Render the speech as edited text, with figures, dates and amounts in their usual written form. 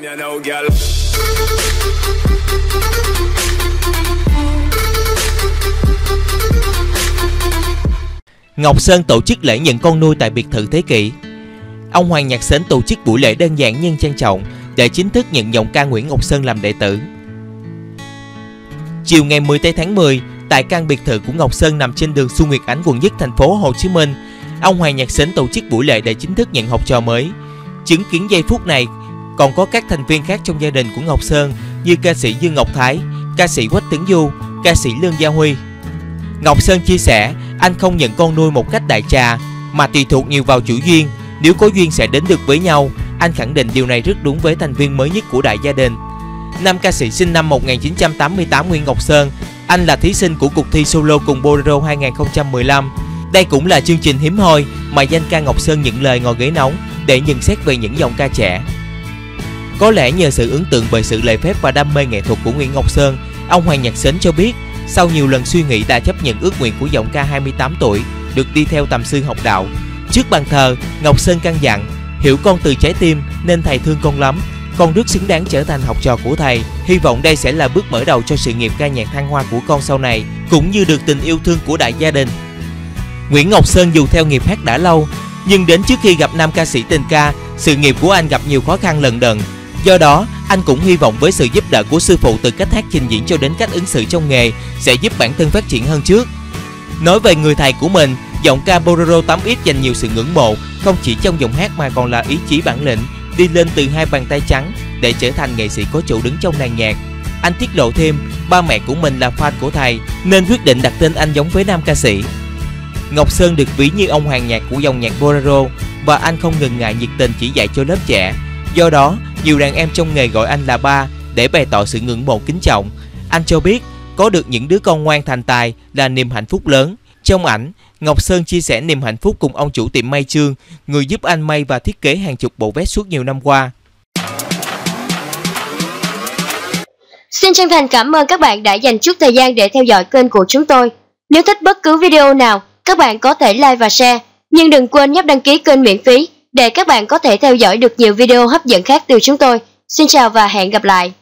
Ngọc Sơn tổ chức lễ nhận con nuôi tại biệt thự Thế Kỷ. Ông Hoàng Nhạc Sến tổ chức buổi lễ đơn giản nhưng trang trọng để chính thức nhận giọng ca Nguyễn Ngọc Sơn làm đệ tử. Chiều ngày 10 tháng 10, tại căn biệt thự của Ngọc Sơn nằm trên đường Xuân Nguyệt Ánh, quận Nhất, thành phố Hồ Chí Minh, ông Hoàng Nhạc Sến tổ chức buổi lễ để chính thức nhận học trò mới. Chứng kiến giây phút này còn có các thành viên khác trong gia đình của Ngọc Sơn như ca sĩ Dương Ngọc Thái, ca sĩ Quách Tấn Du, ca sĩ Lương Gia Huy. Ngọc Sơn chia sẻ, anh không nhận con nuôi một cách đại trà mà tùy thuộc nhiều vào chủ duyên. Nếu có duyên sẽ đến được với nhau. Anh khẳng định điều này rất đúng với thành viên mới nhất của đại gia đình. Nam ca sĩ sinh năm 1988 Nguyễn Ngọc Sơn, anh là thí sinh của cuộc thi solo cùng Bolero 2015. Đây cũng là chương trình hiếm hoi mà danh ca Ngọc Sơn nhận lời ngồi ghế nóng để nhận xét về những giọng ca trẻ. Có lẽ nhờ sự ấn tượng bởi sự lễ phép và đam mê nghệ thuật của Nguyễn Ngọc Sơn, ông Hoàng Nhạc Sến cho biết sau nhiều lần suy nghĩ đã chấp nhận ước nguyện của giọng ca 28 tuổi được đi theo tầm sư học đạo. Trước bàn thờ, Ngọc Sơn căn dặn, hiểu con từ trái tim nên thầy thương con lắm. Con rất xứng đáng trở thành học trò của thầy. Hy vọng đây sẽ là bước mở đầu cho sự nghiệp ca nhạc thăng hoa của con sau này, cũng như được tình yêu thương của đại gia đình. Nguyễn Ngọc Sơn dù theo nghiệp hát đã lâu, nhưng đến trước khi gặp nam ca sĩ tình ca, sự nghiệp của anh gặp nhiều khó khăn lận đận. Do đó, anh cũng hy vọng với sự giúp đỡ của sư phụ từ cách hát trình diễn cho đến cách ứng xử trong nghề sẽ giúp bản thân phát triển hơn trước. Nói về người thầy của mình, giọng ca Bolero 8X dành nhiều sự ngưỡng mộ, không chỉ trong giọng hát mà còn là ý chí bản lĩnh, đi lên từ hai bàn tay trắng để trở thành nghệ sĩ có chỗ đứng trong làng nhạc. Anh tiết lộ thêm, ba mẹ của mình là fan của thầy nên quyết định đặt tên anh giống với nam ca sĩ. Ngọc Sơn được ví như ông hoàng nhạc của dòng nhạc Bolero và anh không ngần ngại nhiệt tình chỉ dạy cho lớp trẻ. Do đó, nhiều đàn em trong nghề gọi anh là ba để bày tỏ sự ngưỡng mộ kính trọng. Anh cho biết có được những đứa con ngoan thành tài là niềm hạnh phúc lớn. Trong ảnh, Ngọc Sơn chia sẻ niềm hạnh phúc cùng ông chủ tiệm may Trương, người giúp anh may và thiết kế hàng chục bộ vest suốt nhiều năm qua. Xin chân thành cảm ơn các bạn đã dành chút thời gian để theo dõi kênh của chúng tôi. Nếu thích bất cứ video nào, các bạn có thể like và share, nhưng đừng quên nhấp đăng ký kênh miễn phí để các bạn có thể theo dõi được nhiều video hấp dẫn khác từ chúng tôi. Xin chào và hẹn gặp lại!